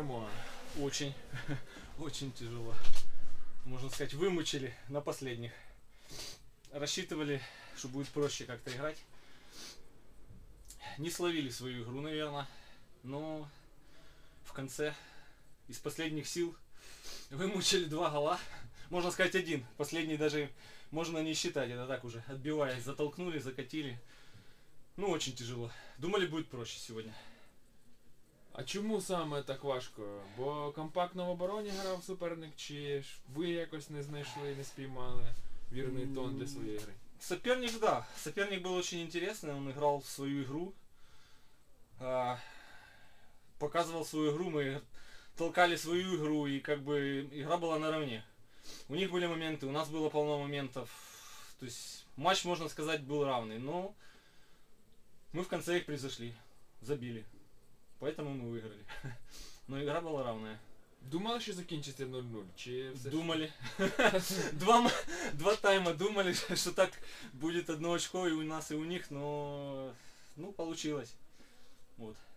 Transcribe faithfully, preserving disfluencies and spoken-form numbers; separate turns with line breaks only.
перемога?
Очень, очень тяжело. Можно сказать, вымучили на последних. Рассчитывали, что будет проще как-то играть. Не словили свою игру, наверное. Но в конце из последних сил вымучили два гола. Можно сказать, один. Последний даже можно не считать. Это так уже, отбиваясь, затолкнули, закатили. Ну, очень тяжело. Думали, будет проще сегодня.
А чому саме так важко? Бо компактно в обороні грав суперник, чи ж ви якось не знайшли, не спіймали вірний тон для своєї гри?
Соперник, да. Соперник был очень интересный. Он играл в свою игру. а, Показывал свою игру. Мы толкали свою игру. И как бы игра была наравне. У них были моменты, у нас было полно моментов. То есть матч, можно сказать, был равный. Но мы в конце их превзошли. Забили. Поэтому мы выиграли. Но игра была равная.
Думали, що закінчиться нуль-нуль? Чи все ж-
Думали. Два, м- два тайма думали, что так будет одно очко и у нас, и у них, но ну, получилось. Вот.